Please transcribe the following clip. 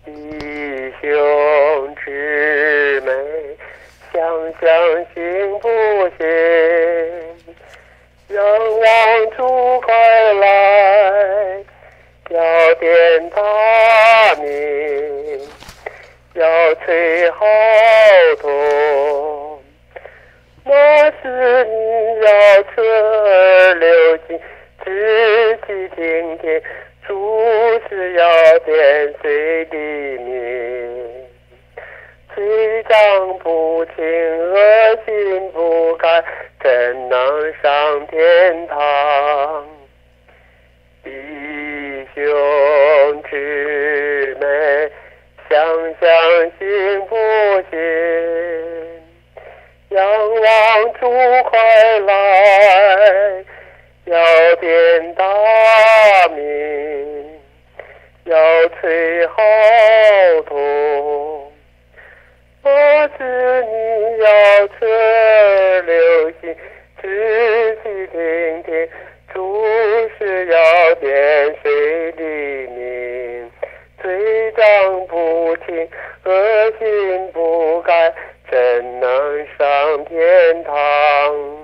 弟兄姊妹，想想幸福心，仰望主快来，要点大名，要吹号筒，那是你要侧耳留心，仔细听听，主是要点谁的名？罪障不轻，恶行不改，怎能上天堂？弟兄姊妹，想想幸福心，仰望主快来，要点大名，要吹号筒，我知你要侧耳留心，仔细听听，主是要点谁的名？罪障不轻，恶行不改，怎能上天堂？